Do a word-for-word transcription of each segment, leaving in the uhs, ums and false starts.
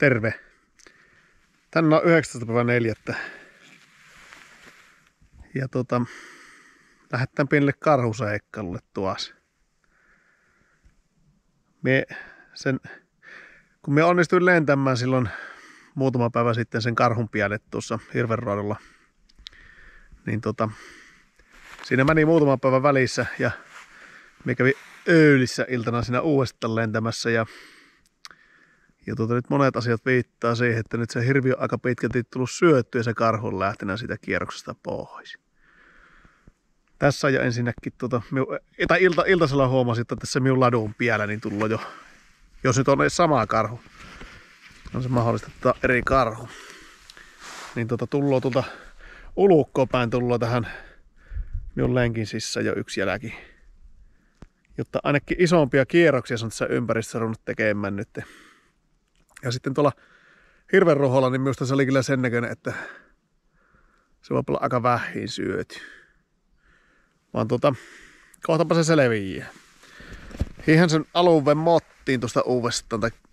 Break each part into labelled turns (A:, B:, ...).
A: Terve. Tänään on yhdeksästoista päivä neljättä. Ja tota, lähdetään pienelle karhuseikkailulle tuossa. Mie sen, kun me onnistuin lentämään silloin muutama päivä sitten sen karhun pienet tuossa Hirvenraadolla, niin tota, siinä meni muutama päivä välissä ja me kävi Öölissä iltana siinä uudestaan lentämässä ja Ja tuota, nyt monet asiat viittaa siihen, että nyt se hirvi on aika pitkälti tullut syöttyä ja se karhu on lähtenyt siitä kierroksesta pois. Tässä on jo ensinnäkin, tuota, tai ilta, iltasella huomasin, että tässä minun ladun piellä niin tullut jo, jos nyt on edes sama karhu, on se mahdollista, että eri karhu, niin tuota, tullut tuolta ulukkoon päin tullut tähän minun lenkin sisään jo yksi jälki. Jotta ainakin isompia kierroksia on tässä ympäristössä ruvennut tekemään nyt. Ja sitten tuolla hirvenruholla, niin minusta se oli kyllä sen näköinen, että se voi olla aika vähin syöty. Vaan tuota, kohtapa se selviää. Hiihän sen aluven mottiin tuosta uudestaan. Tai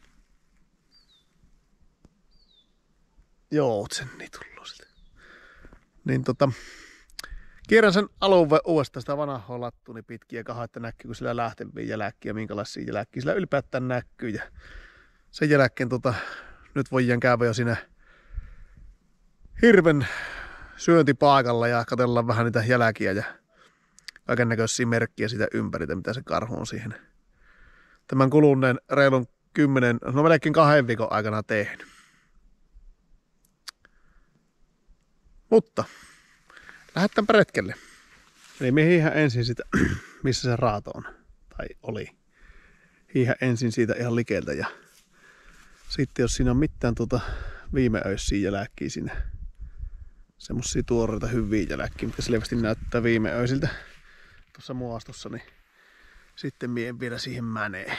A: joutsenni tullut siltä. Niin tota, kierrän sen aluven uudestaan sitä vanhaa lattuni pitkin ja kahaa, että näkyykö sillä lähteviä jälkkiä ja minkälaisia jälkkiä sillä ylipäätään näkyy. Ja sen jälkeen tota, nyt voidaan käydä jo siinä hirven syöntipaikalla ja katsellaan vähän niitä jälkiä ja kaikennäköisiä merkkiä siitä ympäriltä, mitä se karhu on siihen tämän kuluneen reilun kymmenen, no melkein kahden viikon aikana tehnyt. Mutta lähdetäänpä retkelle. Eli me hiihän ensin sitä, missä se raato on, tai oli. Hiihän ensin siitä ihan likeltä ja sitten jos siinä on mitään tuota viime öisiä jälkkiä siinä, semmosia tuoreita hyviä jälkkiä, mitkä selvästi näyttää viime öisiltä tuossa muastossa, niin sitten mie en vielä siihen mänee.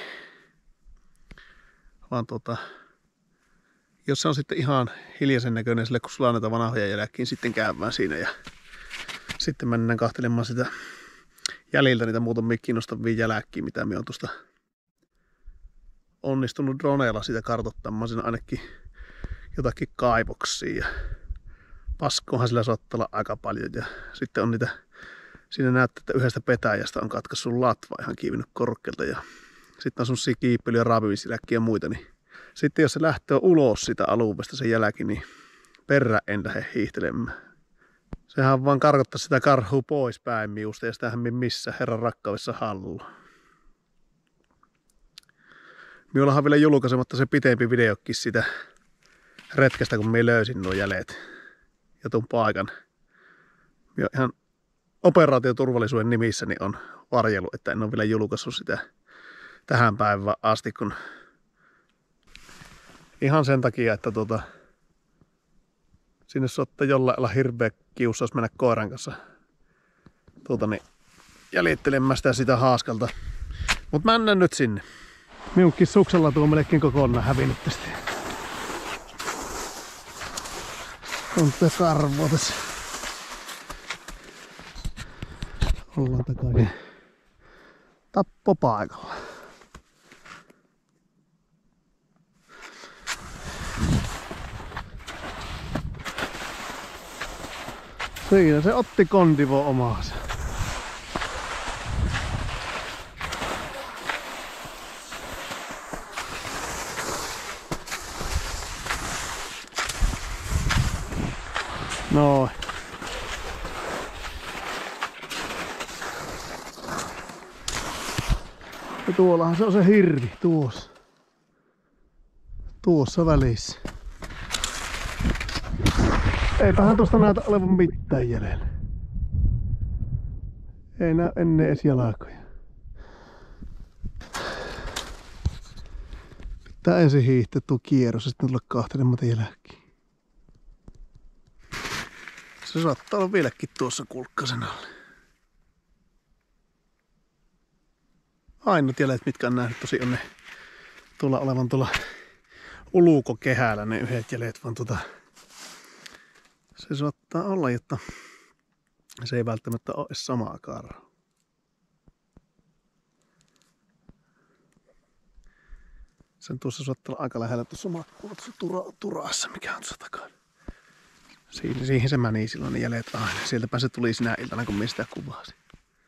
A: Vaan tuota, jos se on sitten ihan hiljaisen näköinen sille, kun sulla on näitä vanhoja jälkkiä, niin sitten käydään siinä ja sitten mennään kahtelemaan sitä jäljiltä niitä muutamia kiinnostavia jälkkiä, mitä me on tuosta onnistunut droneella sitä kartoittamaan siinä ainakin jotakin kaivoksia ja paskohan sillä saattaa olla aika paljon ja sitten on niitä, siinä näyttää, että yhdestä petäjästä on katkaissut latva ihan kiivinnyt korkealta ja sitten on semmosia kiipeilyjä, raapimisiläkkiä ja muita, niin sitten jos se lähtee ulos sitä alueesta sen jälki, niin perä en lähde hiihtelemään. Sehän vaan karkottaa sitä karhua pois päin miusta ja sitähän missä herran rakkaudessa haluaa. Minullahan vielä julkaisematta se pitempi videokin sitä retkestä, kun minä löysin nuo jäljet ja tuon paikan. Minä ihan operaatioturvallisuuden nimissä niin on varjellut, että en ole vielä julkaissut sitä tähän päivään asti, kun ihan sen takia, että tuota, sinne saattaa jollain olla hirveä kiusaus mennä koiran kanssa tuota, niin jäljittelemään sitä, sitä haaskalta. Mutta mennään nyt sinne. Minunkin suksella tuo melkein kokonaan hävinnyt tästä. On tätä karvoa tässä. Ollaan takaisin tappopaikalla. Siinä se otti kondivo omaansa. No. Ja tuollahan se on se hirvi, tuossa. Tuossa välissä. Eipähän tuosta näytä olevan mitään jäljellä. Ei näy ennen edes jalkoja. Pitää ensin hiihtää tuo kierros ja sitten tulla kahtelemaan jälkeen. Se saattaa olla vieläkin tuossa kulkkasen alle. Ainoat jäljet, mitkä on nähnyt tosi on ne tuolla olevan tuolla ulukokehällä ne yhdet jäljet, vaan tuota se saattaa olla, jotta se ei välttämättä ole edes samaa karhua. Sen tuossa suottaa aika lähellä tuossa makkuulla tuossa tura, turaassa, mikä on tuossa takana. Siihen, siihen se meni silloin ne jäljet aina. Sieltäpä se tuli sinä iltana, kun minä sitä kuvasin.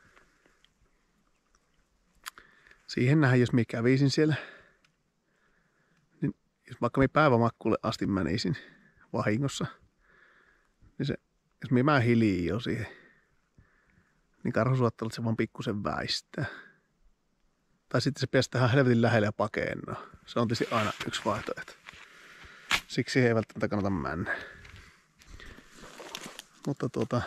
A: Siihen nähdään, jos minä kävisin siellä. Niin jos vaikka minä päivämakkuulle asti menisin vahingossa. Niin se, jos minä mä hiljaa siihen. Niin karhu suottaa, että se vaan pikkusen väistää. Tai sitten se pitäisi tähän helvetin lähelle ja pakeennoa. Se on tietysti aina yksi vaihtoehto. Siksi siihen ei välttämättä kannata mennä. Mutta tuota,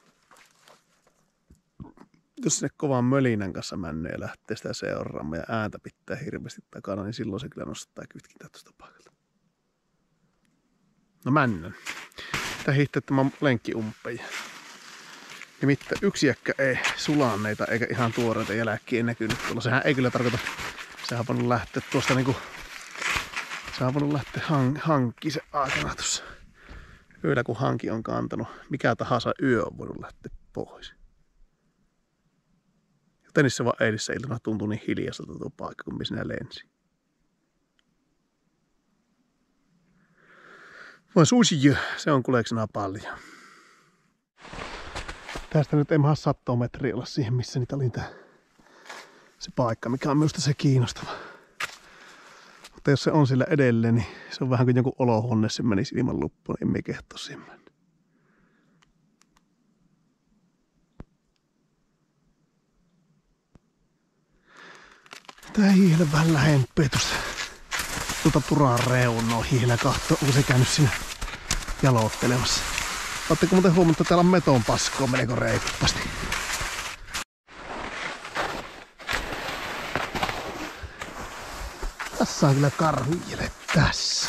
A: jos sinne kovan mölinän kanssa mennään ja lähtee sitä seuraamaan ja ääntä pitää hirveästi takana, niin silloin se kyllä nostaa kytkintä tuosta paikalta. No mennään. Tää hiihtää tämä lenkki umpeen. Nimittäin yksi jäkkä ei sulanneita eikä ihan tuoreita jälkiä näkynyt tuolla. Sehän ei kyllä tarkoita, sehän on voinut lähteä tuosta niinku, sehän on voinut lähteä hank, hankkiin se aikana tuossa. Yöllä kun hanki on kantanut, mikä tahansa yö on voinut lähteä pois. Joten se vaan eilissä iltana tuntui niin hiljaiselta tuo paikka, kun minä lensin. Voin suusi, se on kuleeksena paljon. Tästä nyt ei maha satoa metriä olla siihen, missä niitä oli tää, se paikka, mikä on minusta se kiinnostava. Mutta jos se on sillä edelleen, niin se on vähän kuin joku olohuone, se menisi ilman luppuun, niin emme kehto siihen mennä. Tää hiihellä vähän lähempää tuosta tuota turaan reunaa hiihellä kahtoo, onko se käynyt siinä jaloittelemassa. Oletteko muuten huomannut, että täällä on meton paskoa melko reippaasti? Tässä on kyllä karhujele tässä.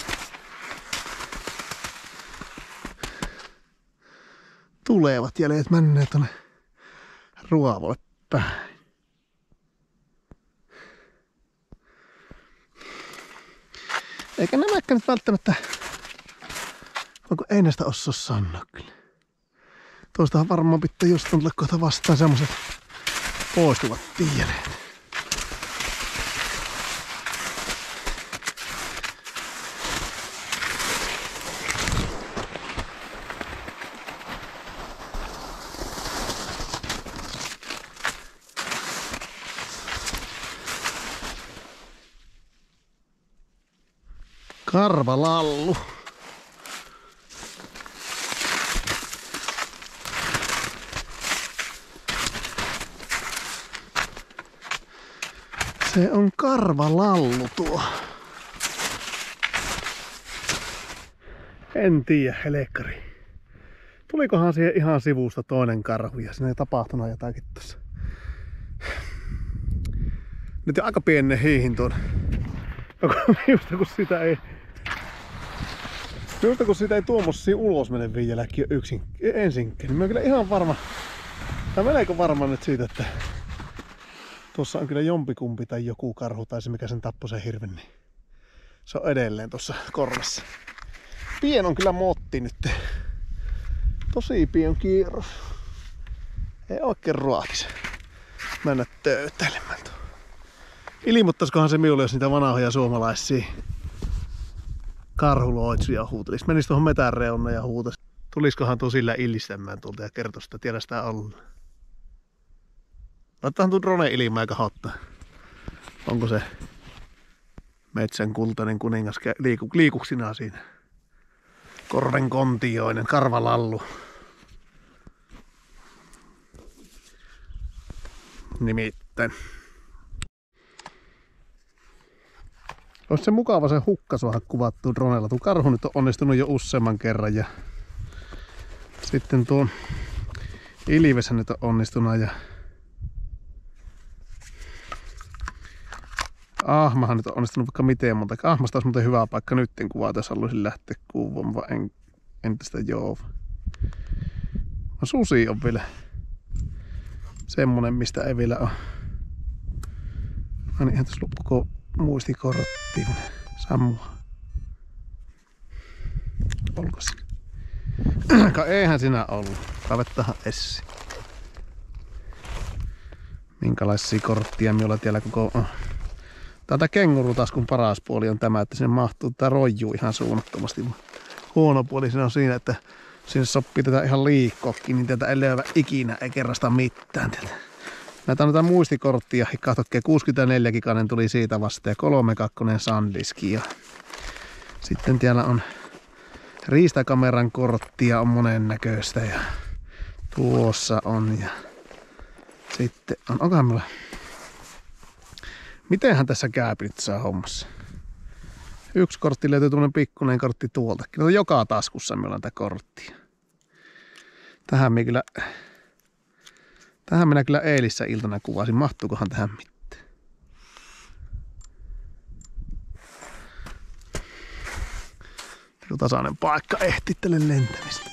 A: Tulevat jäljet mennään tuonne Ruavolle päin. Eikä nämäkään nyt välttämättä, onko ei näistä osaa sanoa kyllä. Tuostahan varmaan pitää just tulla kohta vastaan semmoset poistuvat tieleet. Karvalallu. Se on karvalallu tuo. En tiedä, helkkari. Tulikohan siihen ihan sivusta toinen karhu ja siinä ei tapahtunut jotakin tossa. Nyt on aika pienen hiihin tuon. Minusta kun sitä ei... Minusta kun sitä ei tuommoisia ulos mene viijelläkin yksin ensinkään, niin mä oon kyllä ihan varma... Tai melko varma nyt siitä, että... Tuossa on kyllä jompikumpi tai joku karhu tai se mikä sen tappoi sen hirven, niin... Se on edelleen tuossa korvassa. Pien on kyllä motti nyt. Tosi pian kierros. Ei oikein ruohtisi mennä töytäilemään tuo. Ilmoittaisikohan se minulle, jos niitä vanhoja suomalaisia karhuloitsuja huutelisi. Menisi tuohon metän reunaan ja huutaisi. Tulisikohan tuo sillä illistämään tuolta ja kertoisi, että tiedä sitä olla. Laittahan tuon drone ilmaan ja kahottaa. Onko se metsän kultainen kuningas liiku, liikuksinaa siinä? Korven kontioinen, karvalallu. Nimittäin. Olisi se mukava se hukka saada kuvattua dronella. Tuo karhu nyt on onnistunut jo useamman kerran ja sitten tuo ilves nyt on onnistunut ja ahmahan nyt on onnistunut vaikka miten monta. Ahmasta olisi muuten hyvä paikka nytten kuvata, jos haluaisin lähteä kuvaamaan, vaan en, en tästä joo. Susi on vielä semmonen, mistä ei vielä ole. Aina ihan tässä loppuko muistikorttiin sammua. Olko sinä? Eihän sinä ollut. Kavettahan Essi. Minkälaisia korttia minulla tiellä koko Tätä kengurutaskun paras puoli on tämä, että sinne mahtuu tätä roijuu ihan suunnattomasti. Huono puoli siinä on siinä, että sinne sopii tätä ihan liikkoakin, niin tätä ei löyvä ikinä, ei kerrasta mitään. Tätä. Näitä on näitä muistikorttia, katsokkeen kuusikymmentäneljä giganen tuli siitä vasta ja kolme kakkonen SanDisk. Ja sitten täällä on riistakameran korttia, on monennäköistä ja tuossa on ja sitten on, onkohan meillä, mitenhän tässä käypi nyt saa hommassa? Yksi kortti löytyy tuommoinen pikkuinen kortti tuoltakin. No, joka taskussa meillä on tätä korttia. Tähän minä kyllä, tähän minä kyllä eilissä iltana kuvasin. Mahtuukohan tähän mitään? Joku tasainen paikka ehti tälle lentämistä.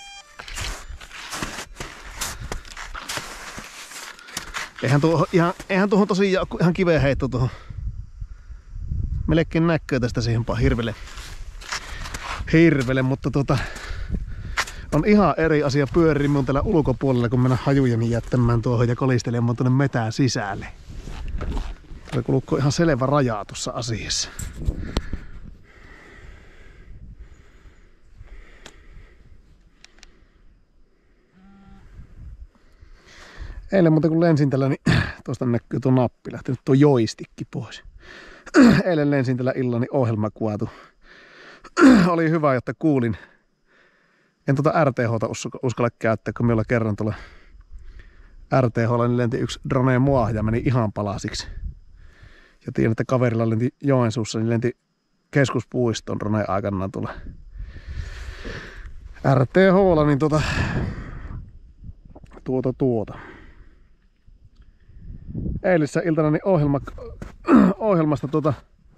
A: Eihän tuohon, ihan, eihän tuohon tosiaan ihan kiveen heitto tuohon. Melkein näkyy tästä siihen hirvelle. Hirvelle, mutta tota, on ihan eri asia pyörii minun täällä ulkopuolella, kun mennä hajujeni jättämään tuohon ja kolistelemaan tuonne metään sisälle. Täällä kulkee ihan selvä raja tuossa asiassa. Eilen muuten kun lensin tällä, niin tuosta näkyy tuo nappi, lähtenyt tuo joistikki pois. Eilen lensin tällä illalla, niin ohjelma kuvattu. Oli hyvä, jotta kuulin. En tuota R T H:ta uskalla käyttää, kun minulla kerran tuolla R T H:lla niin lenti yksi drone mua ja meni ihan palasiksi. Ja tiedän, että kaverilla lenti Joensuussa, niin lenti keskuspuiston drone aikanaan tuolla R T H:lla, niin tuota tuota tuota. Eilisessä iltana niin ohjelma, ohjelmasta tuota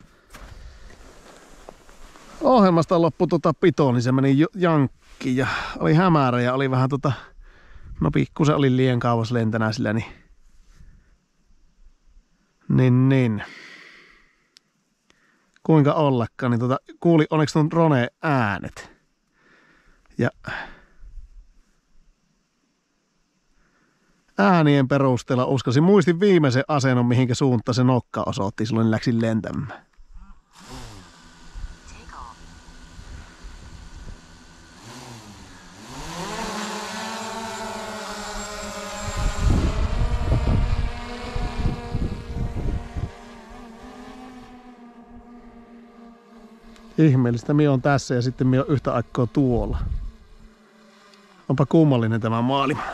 A: ohjelmasta loppui tuota pito, niin se meni jankkiin ja oli hämärä ja oli vähän tota, no pikkusen oli liian kauas lentänä sillä, niin niin niin. Kuinka ollakaan, niin tota, kuuli onneksi tuon drone äänet. Ja äänien perusteella uskasin, muistin viimeisen asennon, mihinkä suuntaan se nokka osoitti, silloin läksin lentämään. Ihmeellistä, minä on tässä ja sitten minä on yhtä aikaa tuolla. Onpa kummallinen tämä maailma.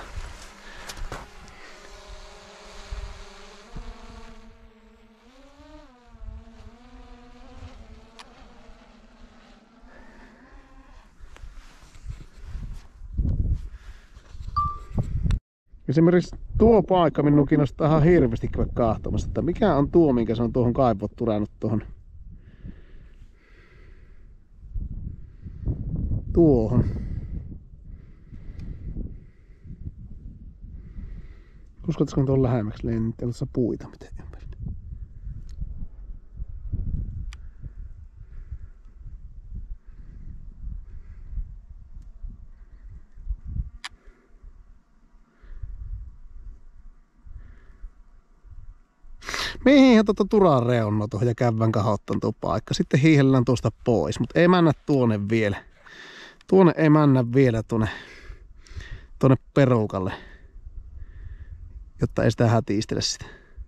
A: Esimerkiksi tuo paikka minun kiinnostaa ihan hirveästi kaahtomassa, että mikä on tuo, minkä se on tuohon kaivoon turannut tuohon. Tuohon. Uskotko tuon lähemmäksi lentää tuossa puita miten ympäri? Mihin tuota Turan reunaa tuohon ja kävän kahottan tuo paikka. Sitten hiihellään tuosta pois, mutta ei mennä tuonne vielä. Tuonne ei mennä vielä tuonne, tuonne perukalle, jotta ei sitä hätiistele sitä.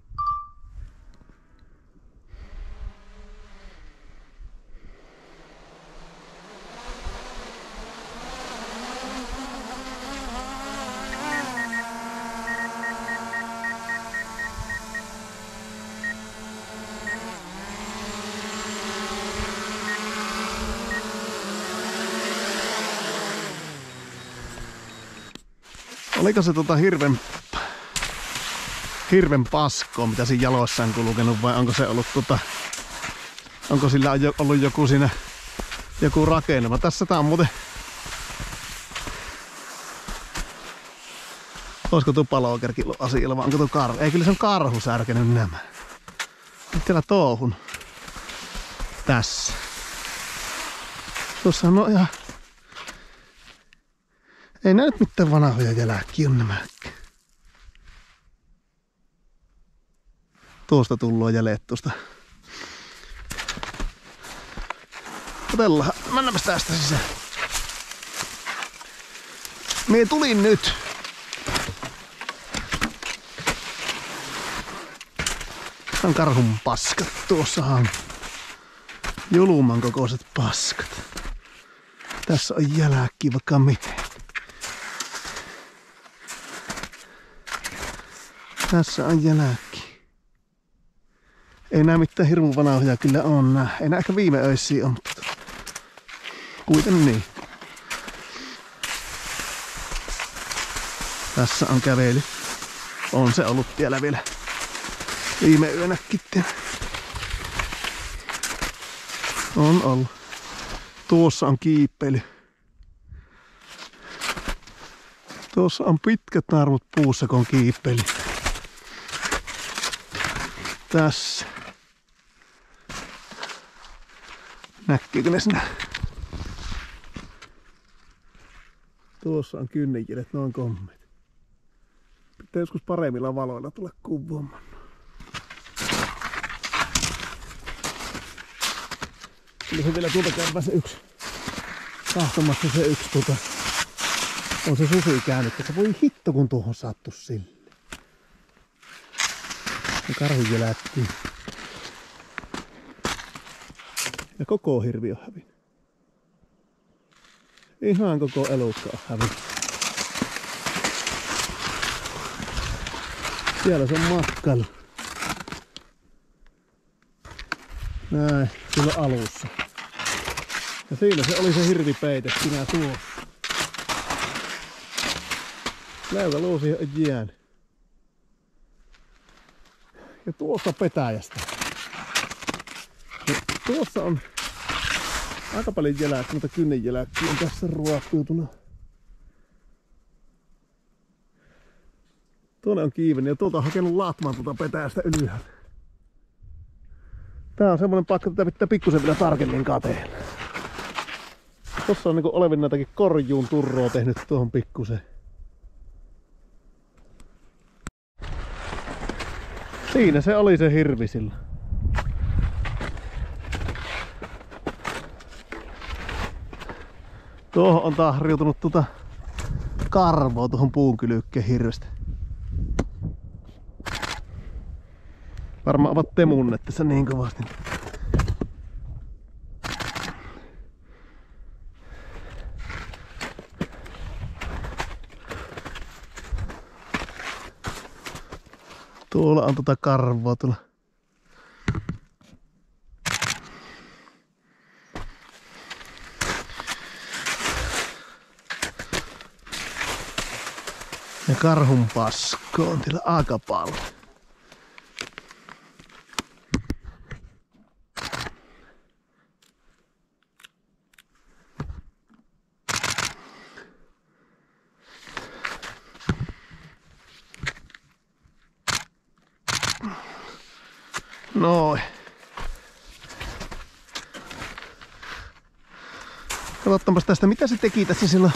A: Oliko se tota hirven, hirven paskoa, mitä siinä jaloissaan kulkenut, vai onko se ollut tota, onko sillä ollut joku siinä, joku rakennelma? Tässä tää on muuten, olisiko tuo palokerki ollut asialla, vai onko tuo karhu? Ei, kyllä se on karhu särkenyt nämä. Nyt siellä touhun. Tässä. Tuossa on ihan, ei nää nyt mitään vanhoja jälkiä on nämäkään. Tuosta tullaan jäljet tuosta Otellaan. Mennäänpäs tästä sisään. Mie tulin nyt. On karhun paskat. Tuossahan julman kokoiset paskat. Tässä on jälkki vaikka miten. Tässä on jälkki. Ei nää mitään hirmu vanhoja kyllä on nää. Ei nää ehkä viime öisiä on, mutta kuitenkin niin. Tässä on kävely. On se ollut tiellä vielä viime yönäkin. On ollut. Tuossa on kiipeily. Tuossa on pitkät naarmut puussa, kun on kiipeily. Tässä. Näkyykö ne sinä? Tuossa on kynnenkilet, noin kommet. Pitää joskus paremmilla valoilla tulla kuvaamaan. Kyllä se vielä tuolta käypä se yksi. Kahtomassa se yksi tuota. On se susi käynyt, että voi hitto kun tuohon sattu sille. Ja karhu jelättiin. Ja koko hirvi on hävinnyt. Ihan koko elukka on hävinnyt. Siellä se on matkailu. Näin, silloin alussa. Ja siinä se oli se hirvipeite, sinä tuossa. Leukaluu siihen on jäänyt. Ja tuossa petäjästä. Ja tuossa on aika paljon jälkkiä, mutta kynnenjälkkiä on tässä ruoppiutuna. Tuonne on kiivennyt ja tuolta on hakenut latman tuota petäjästä ylhäällä. Tää on semmonen paikka, että pitää pikkusen vielä tarkemmin kateella. Tossa on niinku olevinnaitakin korjuun turroa tehnyt tuohon pikkusen. Siinä se oli se hirvi sillä. Tuohon on tahriutunut tuota karvoa tuohon puunkylyykkeen hirvestä. Varmaan ovat temunneet tässä niin kovasti. Tuolla on tuota karvoa tuolla. Ja karhun pasko on täällä aika paljon. Noin. Katsotaanpas tästä, mitä se teki tässä silloin.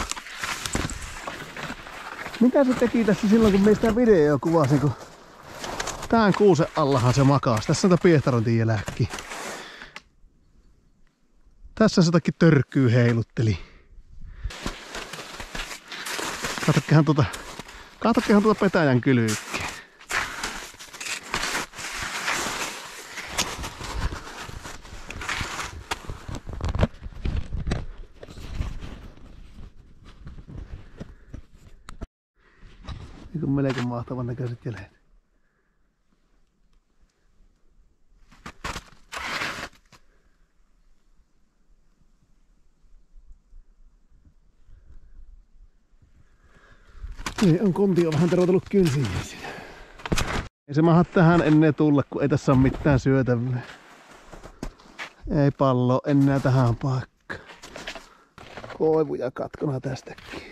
A: Mitä se teki tässä silloin, kun meistä videoa kuvasin, kun tän kuusen allahan se makas. Tässä on tää piehtarointin jälkki. Tässä se jotakin törkkyy heilutteli. Katokkehan tuota, katokkehan tuota petäjän kylykkiä. Niin kuin melkein mahtavan näköiset jäljet. Niin on kontio vähän terotellut kynsiin siinä. Ei se maha tähän ennen tulla, kun ei tässä ole mitään syötävää. Ei pallo enää tähän paikkaan. Koivuja katkona tästäkin.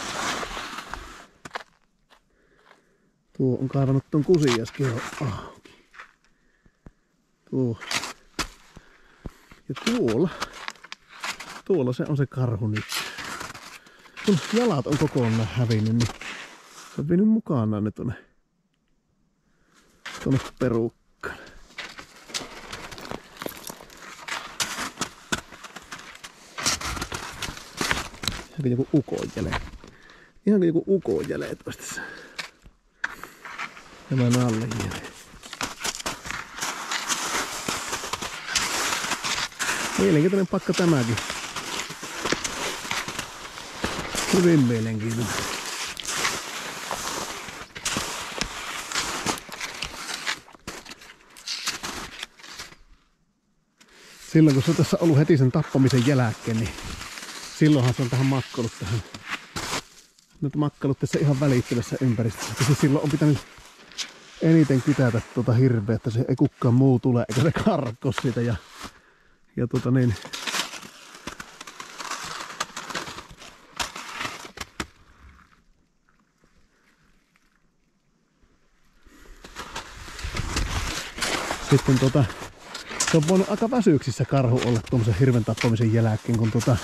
A: Tuo on kaivannut ton kusiaskin auki. Tuo. Ja tuolla. Tuolla se on se karhu nyt. Kun jalat on kokonaan hävinnyt, niin se on vienyt mukanaan ne tonne. Tonne perukkaan. Ihan joku ukon jäljet. Ihan joku ukon jäljet olisi tässä. Tämän alle jäljet. Mielenkiintoinen pakka tämäkin. Hyvin mielenkiintoinen. Silloin kun se on tässä ollut heti sen tappamisen jälkeen, niin silloinhan se on tähän makkaillut tähän. Nyt makkaillut tässä ihan välittömässä ympäristössä. Se silloin on pitänyt eniten kytätä tuota hirveä, että se ei kukaan muu tule, eikä se karkko siitä. Ja, ja tuota niin. Sitten tota, se on voinut aika väsyksissä karhu olla tuommoisen hirven tappamisen jälkeen, kun tota,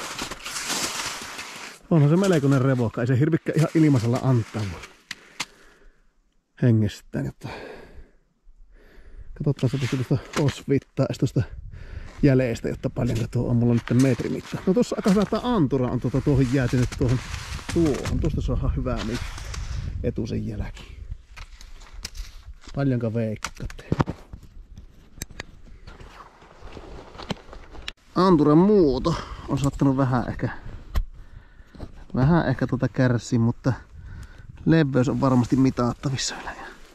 A: onhan se melkoinen revokka. Ei se hirvikkä ihan ilmaisella antaa hengestään, jotta katsotaan se tuosta osvittaa tuosta jäljestä, jotta paljonko tuo on mulla nyt metri mittaa. No tuossa aika hyvä tää antura on tuota tuohon jäätynyt tuohon tuohon. Tuosta saadaan hyvää mitta etusen jälki. Paljonko veikkaatte? Anturan muoto on saattanut vähän ehkä vähän ehkä tuota kärsiä, mutta leveys on varmasti mitattavissa vielä.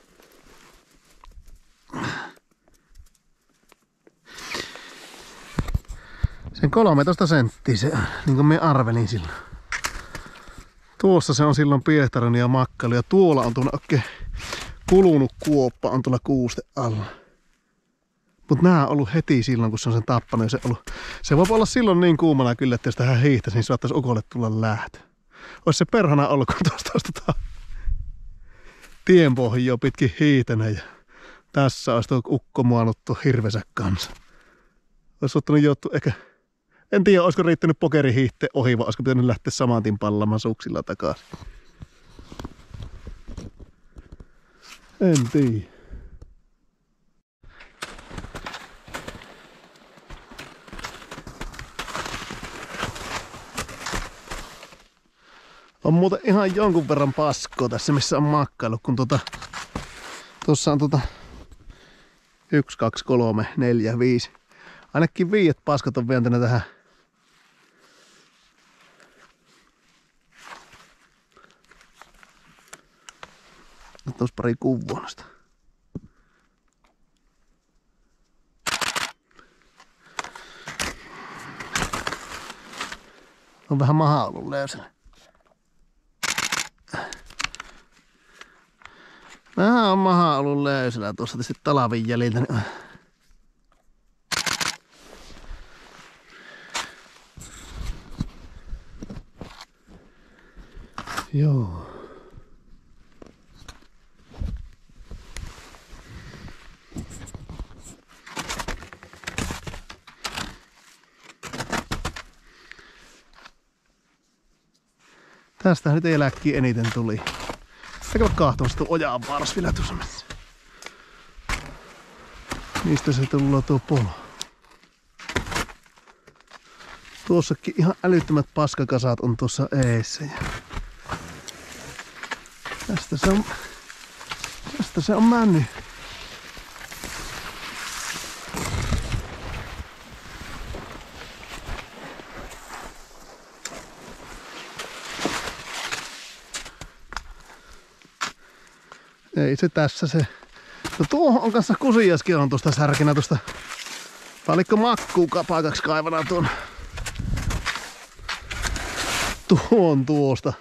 A: Sen kolmetoista senttiä se, niin kuin me arvelin silloin. Tuossa se on silloin piehtarin ja makkailu ja tuolla on tuolla oikein kulunut kuoppa on tuolla kuuste alla. Mutta nää on ollut heti silloin, kun se on sen tappanut. Se, ollut, se voi olla silloin niin kuumana kyllä, että jos tähän hiihtäisi, niin saattaisi ukolle tulla lähtö. Olisi se perhana ollut, kun tuosta olisi tota tienpohjia pitkin hiihtänyt. Ja tässä olisi tuo ukko muanuttu hirvensä kanssa. Olisi ottanut joutu ehkä, en tiedä, olisiko riittänyt pokerihiihteen ohi, vai olisiko pitänyt lähteä saman tien pallamaan suksilla takaisin. En tiedä. On muuten ihan jonkun verran paskoa tässä, missä on makkailu, kun tuota, tuossa on tuota yksi, kaksi, kolme, neljä, viisi. Ainakin viidet paskat on vientänyt tähän. Nyt tuossa pari kuvaa noista. On vähän maha ollut löysällä. Vähän on maha ollut löysällä tuossa tietysti talavin jäljiltä. Niin... Joo. Tästähän nyt ei eläkkiä eniten tuli. Eikä ole kahtomassa tuo ojaan vaaras vielä tuossa mennessä. Mistä se tullaan tuo polo? Tuossakin ihan älyttömät paskakasat on tuossa eessä. Tästä se on, tästä se on mennyt. Ei se tässä se. No tuohon on kanssa kusiaskin on tuosta särkinä tuosta. Palikko makkuu kapakaksi kaivana tuon. Tuon tuosta.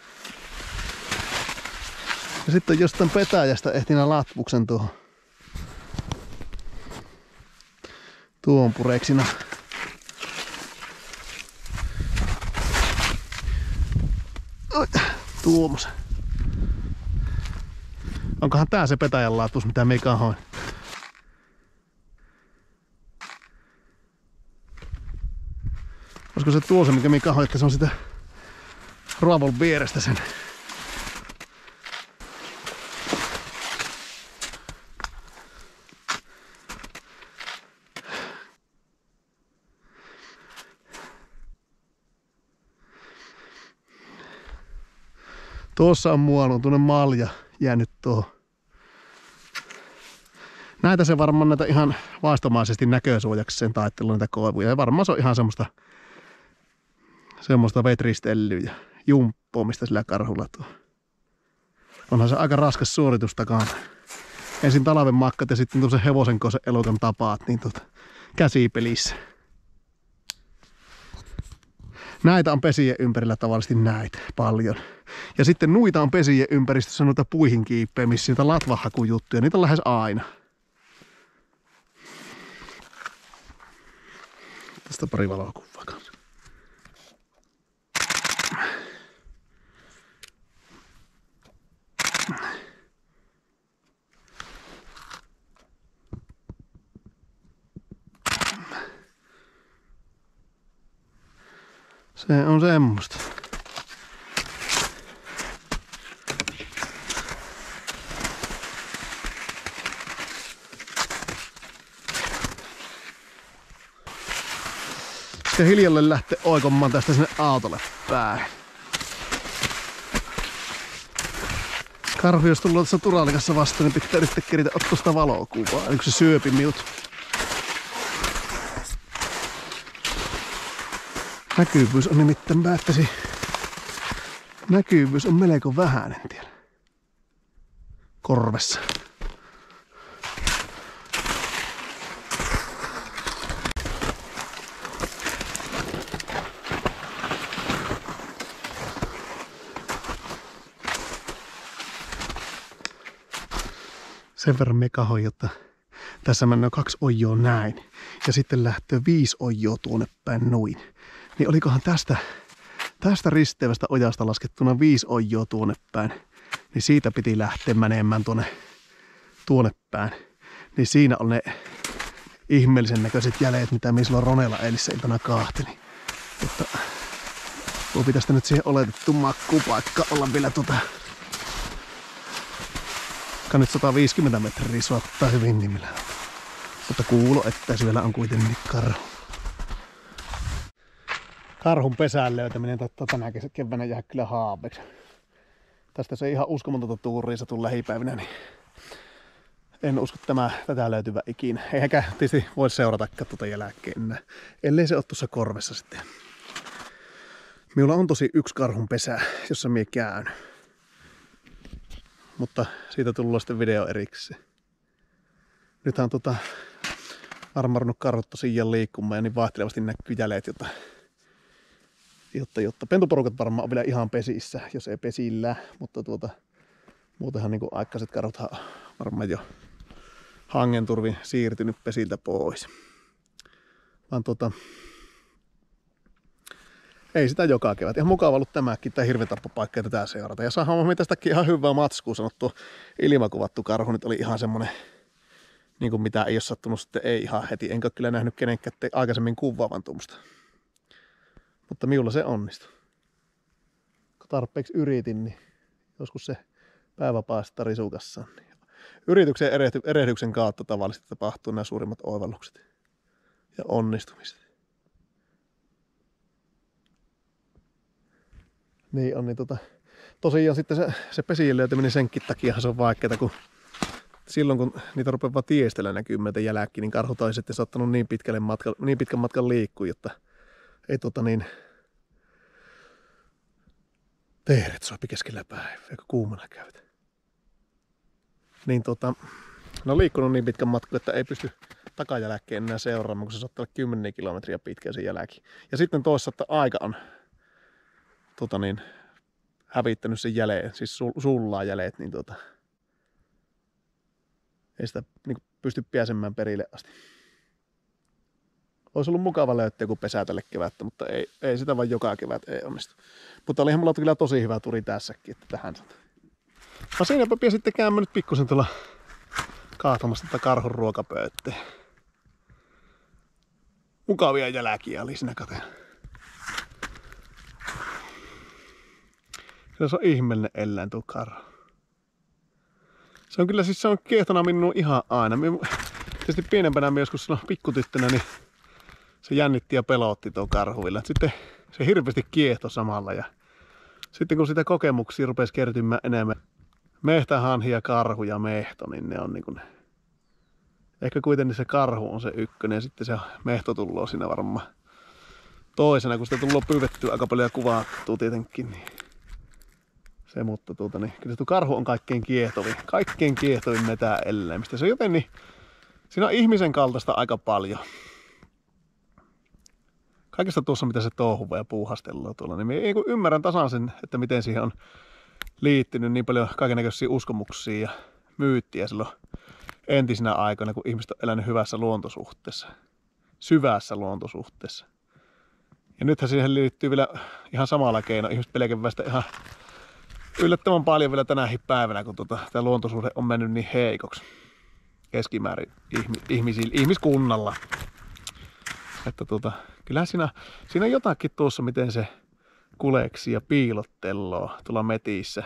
A: Ja sitten jostain petäjästä ehtinä latvuksen tuohon. Tuon pureksina. Tuommoisen. Onkohan tää se petäjän laatus, mitä me kahoin? Olisiko se tuo se, mikä me kahoin, että se on sitä ruovon vierestä sen? Tuossa on muonuntunut malja jäänyt tuohon. Näitä se varmaan näitä ihan vaistomaisesti näkösuojaksi sen taittelun näitä koivuja. Ja varmaan se on ihan semmoista, semmoista vetristelyä ja jumppoamista sillä karhulla tuo. Onhan se aika raskas suoritus takana. Ensin talven makkat ja sitten tuollaisen hevosen koisen elukan tapaat niin tuota, käsipelissä. Näitä on pesien ympärillä tavallisesti näitä paljon. Ja sitten nuita on pesien ympäristössä noita puihin kiippeämissä, niitä latvahakujuttuja, niitä on lähes aina. Tästä pari valokuvaa kanssa. Se on semmoista. Sitten hiljalle lähtee oikomaan tästä sinne autolle päin. Karhu jos tullaan tässä Turalikassa vastaan, niin pitää yrittää keritä ottaa sitä valokuvaa, eli kun se syöpi minut. Näkyvyys on nimittäin päättäisi. Näkyvyys on melko vähäinen tiellä. Korvessa. Sen verran me kahoin, jotta tässä mennään kaksi ojoa näin. Ja sitten lähtee viisi ojoa tuonne päin noin. Niin olikohan tästä, tästä risteävästä ojasta laskettuna viisi ojoa tuonne päin. Niin siitä piti lähteä menemään tuonne, tuonne päin. Niin siinä on ne ihmeellisen näköiset jäljet, mitä me silloin Ronella eilissä iltana kahteli. Mutta tuo pitäisi nyt siihen oletettu makkupaikka olla vielä tota... Ka nyt sata viisikymmentä metriä suottaa hyvin nimillä. Mutta kuulo, että siellä on kuitenkin karhu. Karhun pesän löytäminen tänä keväänä jää kyllä haaveeksi. Tästä se ihan uskomatonta tuuria satun lähipäivinä, niin en usko tämä, tätä löytyvä ikinä. Eikä tietysti voi seurata tuota jälkeen enää, ellei se ole tuossa korvessa sitten. Minulla on tosi yksi karhun pesä, jossa minä käyn. Mutta siitä tullut sitten video erikseen. Nythän on tota, armarunut karhut tosiaan liikkumaan ja niin vaihtelevasti näkyy jäljet, jotta, jotta, jotta pentuporukat varmaan on vielä ihan pesissä, jos ei pesillä. Mutta tuota, muutenhan niin kuin aikaiset karhut varmaan jo hangen turvin siirtynyt pesiltä pois. Vaan tuota, ei sitä joka kevät. Ihan mukava ollut tämäkin, tämä hirventappopaikka ja tätä seurata. Ja saadaan tästäkin ihan hyvää matskua sanottu. Ilmakuvattu karhu nyt oli ihan semmonen, niin kuin mitä ei ole sattunut sitten ei ihan heti. Enkä ole kyllä nähnyt kenenkään aikaisemmin kuvaavan tuommoista. Mutta minulla se onnistui. Kun tarpeeksi yritin, niin joskus se päivä päästä risukassaan. Yrityksen erehdyksen kautta tavallisesti tapahtuu nämä suurimmat oivallukset ja onnistumiset. Niin on, niin tota, tosiaan sitten se, se pesien löytäminen senkin takia se on vaikeaa, kun silloin kun niitä rupeaa vaan tiestellä näkymätä jälkeen, niin karhut olisi sitten saattanut niin, pitkälle matka, niin pitkän matkan liikkua, jotta ei tota niin teeret sopi keskellä päivää, eikä kuumana käytä. Niin tota, ne on liikkunut niin pitkän matkan, että ei pysty takajälkeen enää seuraamaan, kun se saattaa olla kymmenen kilometriä pitkä sen jälkeen. Ja sitten toisaalta että aika on tota niin, hävittänyt sen jäljen, siis sullaa jäljet, niin tota, ei sitä niin pysty pääsemään perille asti. Olisi ollut mukava löytää joku pesä tälle kevättä, mutta ei, ei sitä vaan joka kevät ei onnistu. Mutta olihan mulla kyllä tosi hyvä turi tässäkin, että tähän saat. No siinäpä pian sitten käymme nyt pikkusen tuolla kaatamassa tätä karhun ruokapöytteen. Mukavia jälkiä oli siinä kateen. Kyllä se on ihmeellinen eläin tuo karhu. Se on kyllä siis se on kiehtona minun ihan aina. Minun, tietysti pienempänä minä joskus silloin pikkutyttönä, niin se jännitti ja pelotti tuo karhuvilla. Sitten se hirveästi kiehtoi samalla ja Sitten kun sitä kokemuksia rupesi kertymään enemmän, mehtähanhi ja karhu ja mehto, niin ne on niin kuin, ehkä kuitenkin se karhu on se ykkönen ja sitten se mehto tullaan siinä varmaan toisena, kun sitä tullaan pyydettyä aika paljon ja kuvattua tietenkin. Niin se, mutta tuota, niin, kyllä se karhu on kaikkein kiehtovin, kaikkein kiehtovin metäeläimistä. Se on joten niin, siinä on ihmisen kaltaista aika paljon. Kaikesta tuossa, mitä se touhuvaa ja puuhastellaan tuolla, niin minä ymmärrän tasan sen, että miten siihen on liittynyt niin paljon kaikennäköisiä uskomuksia ja myyttiä silloin entisinä aikoina, kun ihmiset on elänyt hyvässä luontosuhteessa, syvässä luontosuhteessa. Ja nythän siihen liittyy vielä ihan samalla keino. Ihmiset pelkävät sitä ihan yllättävän paljon vielä tänäkin päivänä, kun tuota, tämä luontosuhde on mennyt niin heikoksi keskimäärin ihmisillä, ihmiskunnalla. Että tuota, kyllähän siinä, siinä on jotakin tuossa, miten se kuleksi ja piilotteloo tuolla metissä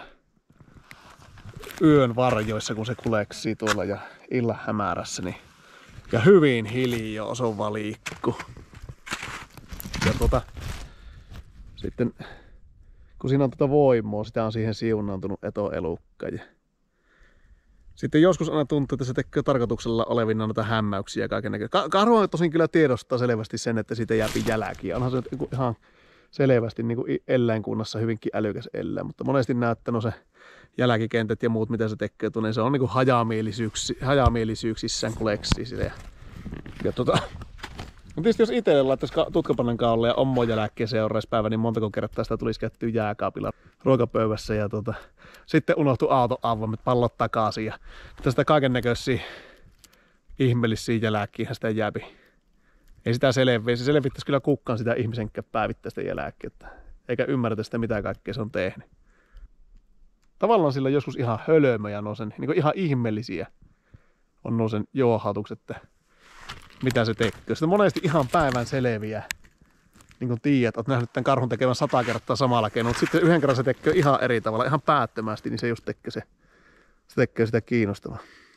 A: yön varjoissa, kun se kuleksii tuolla ja illan hämärässä. Niin, ja hyvin hiljaa se on valikku. Ja tuota, sitten kun siinä on tuota voimaa, sitä on siihen siunaantunut etoelukka. Ja sitten joskus aina tuntuu, että se tekee tarkoituksella olevina noita hämmäyksiä ja kaikennäköisiä. Karhu tosin kyllä tiedostaa selvästi sen, että siitä jääpi jälkiä. Onhan se ihan selvästi niin kuin eläinkunnassa hyvinkin älykäs eläin, mutta monesti näyttää no se jälkikentät ja muut, mitä se tekee, niin se on niin kuin hajamielisyyksi, hajamielisyyksissään kuleksii sitä. Ja, ja tota, mutta tietysti jos itselle laittaisi tutkapannen kaulle ja ommoon jälkeen seuraispäivä, niin montako kertaa sitä tulisi käyttyä jääkaapilla ruokapöydässä ja tota, sitten unohtui auton avaimet, pallot takaisin ja tästä kaiken näköisiä ihmeellisiä jälkiä sitä jääpi. Ei sitä selviä, se selvittäisi kyllä kukkaan sitä ihmisenkään päivittäistä jälkeä, eikä ymmärretä sitä mitä kaikkea se on tehnyt. Tavallaan sillä joskus ihan hölmöjä nousen, niin kuin ihan ihmeellisiä on nousen joohautukset, että mitä se tekee. Sitten monesti ihan päivän selviä. Niin kuin tiedät, olet nähnyt tämän karhun tekevän sata kertaa samalla keinoin, mutta sitten yhden kerran se tekee ihan eri tavalla, ihan päättömästi, niin se just tekee, se, se tekee sitä kiinnostavaa.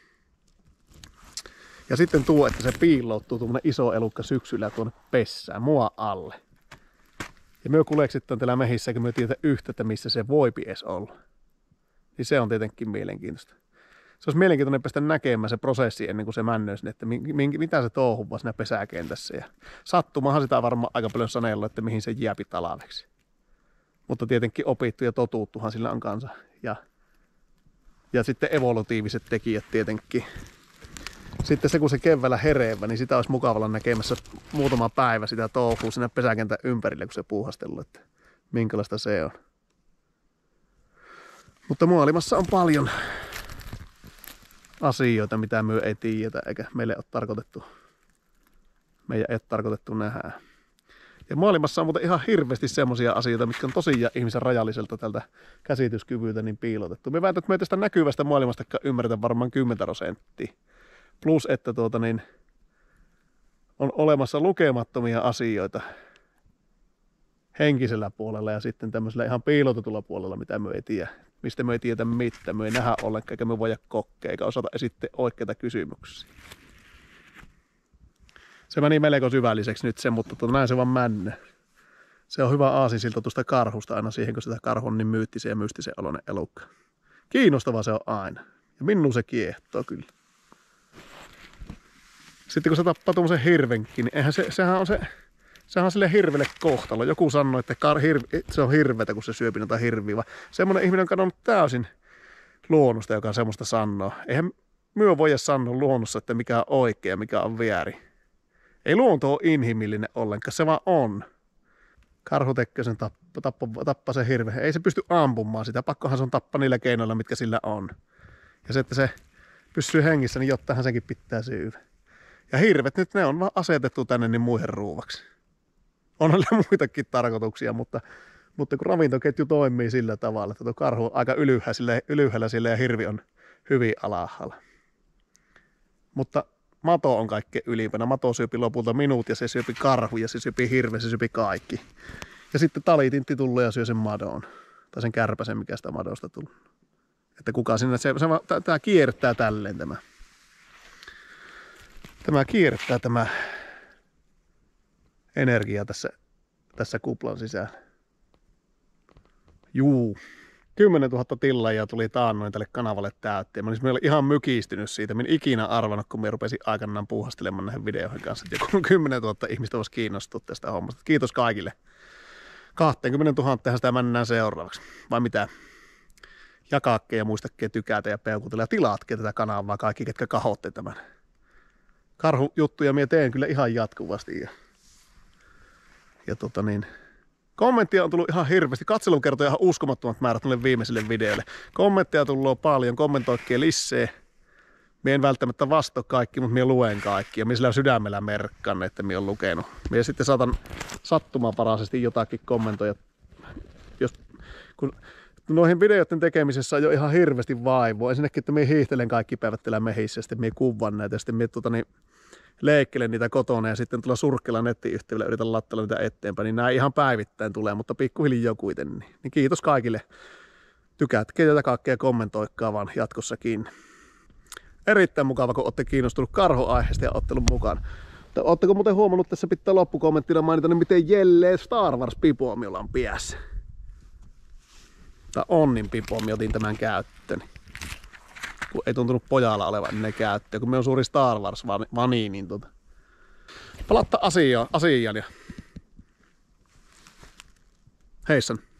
A: Ja sitten tuo, että se piiloutuu tuommoinen iso elukka syksyllä tuonne pessään, mua alle. Ja me kuleksittain täällä mehissä, kun me tiedetään yhtä, että missä se voipi edes olla. Niin se on tietenkin mielenkiintoista. Se olisi mielenkiintoinen päästä näkemään se prosessi ennen kuin se männöi sinne, että mitä se touhuu siinä pesäkentässä. Ja sattumahan sitä varmaan aika paljon sanellut, että mihin se jääpi talaveksi. Mutta tietenkin opittu ja totuuttuhan sillä on kanssa. Ja, ja sitten evolutiiviset tekijät tietenkin. Sitten se kun se keväällä hereevä, niin sitä olisi mukavalla näkemässä muutama päivä sitä touhuu siinä pesäkentän ympärille, kun se puuhastellut, että minkälaista se on. Mutta maailmassa on paljon asioita, mitä me ei tiedetä, eikä meille ole tarkoitettu, meidän ei ole tarkoitettu nähdä. Ja maailmassa on muuten ihan hirveästi semmoisia asioita, mitkä on tosiaan ihmisen rajalliselta tältä käsityskyvyltä niin piilotettu. Me väitän, että me ei tästä näkyvästä maailmasta ymmärretä varmaan kymmenen prosenttia. Plus, että tuota niin, on olemassa lukemattomia asioita henkisellä puolella ja sitten tämmöisellä ihan piilotetulla puolella, mitä me ei tiedä. Mistä me ei tiedä mitään, me ei nähdä ollenkaan, eikä me voida kokea, eikä osata esittää oikeita kysymyksiä. Se meni melko syvälliseksi nyt se, mutta tuota, näin se vaan männe. Se on hyvä aasinsilta tuosta karhusta aina siihen, kun sitä karhu on niin myyttisen ja mystisen oloinen elukka. Kiinnostava se on aina. Ja minun se kiehtoo kyllä. Sitten kun se tappaa tuommoisen hirvenkin, niin eihän se, sehän on se... Sehän on sille hirvelle kohtalo. Joku sanoi, että kar, hirvi, se on hirvetä, kun se syöpi noita hirviä. Semmoinen ihminen on kadonnut täysin luonnosta, joka semmoista sanoo. Eihän myö voida sanoa luonnossa, että mikä on oikea ja mikä on väärin. Ei luonto ole inhimillinen ollenkaan, se vaan on. Karhu tekee sen tappa, tappa, tappa sen hirve. Ei se pysty ampumaan sitä, pakkohan se on tappaa niillä keinoilla, mitkä sillä on. Ja se, että se pysyy hengissä, niin jottainhan senkin pitää syödä. Ja hirvet nyt ne on vaan asetettu tänne niin muihin ruuvaksi. On muitakin tarkoituksia, mutta, mutta kun ravintoketju toimii sillä tavalla, että tuo karhu on aika ylhäällä, ylhäällä sillä ja hirvi on hyvin alhaalla. Mutta mato on kaikkein ylimpänä. Mato syöpi lopulta minut ja se syöpi karhu ja se syöpi hirve, se syöpi kaikki. Ja sitten talitintti tulee ja syö sen madon. Tai sen kärpäsen, mikä sitä madosta tulee. Että kuka sinne, se, se, tämä kiertää tälleen tämä. Tämä kiertää tämä energia tässä, tässä kuplan sisällä. Juu. kymmenentuhatta tillaajia tuli taannoin tälle kanavalle täytteen. Mä olisin meillä ihan mykistynyt siitä. Mä en ikinä arvannut, kun mä rupesin aikanaan puuhastelemaan näihin videoihin kanssa, että joku kymmenentuhatta ihmistä voisi kiinnostua tästä hommasta. Kiitos kaikille. kaksikymmentätuhatta sitä mennään seuraavaksi. Vai mitä? Jakaakke ja muistakke tykätä ja peukutella ja tilaatke tätä kanavaa kaikki, ketkä kahotte tämän. Karhujuttuja minä teen kyllä ihan jatkuvasti. Ja, ja tota niin... Kommentteja on tullut ihan hirveästi. Katselukertoja ihan uskomattomat määrät tuolle viimeiselle videolle. Kommentteja tullut paljon. Kommentoikkeen lisää. Mie en välttämättä vastaa kaikki, mutta mie luen kaikki. Ja mie sillä sydämellä merkkaan, että mie on lukenut. Mie sitten saatan sattumaparaisesti jotakin kommentoida. Jos, kun noihin videoiden tekemisessä on jo ihan hirveästi vaivua. Ensinnäkin, että mie hiihtelen kaikki päivät täällä mehissä. Ja sitten mie kuvan näitä. Ja sitten mie tota, niin, leikkelen niitä kotona ja sitten tulla surkkella nettiyhteydellä yritän lattella niitä eteenpäin, niin nämä ihan päivittäin tulee, mutta pikkuhiljaa kuitenkin. Niin, niin kiitos kaikille. Tykätkää tätä kaikkea, kommentoikkaa vaan jatkossakin. Erittäin mukava, kun olette kiinnostunut karhuaiheesta ja olette ollut mukana. Mutta ootteko muuten huomannut, tässä pitää loppukommenttina mainita, niin miten jellee Star Wars -pipoa minulla on piässä. Tai Onnin pipoa, minä otin tämän käyttöön. Kun ei tuntunut pojalla olevan ne käyttöä, kun me on suuri Star Wars vani, niin tota. Palatta asiaan, asiaan ja heissan.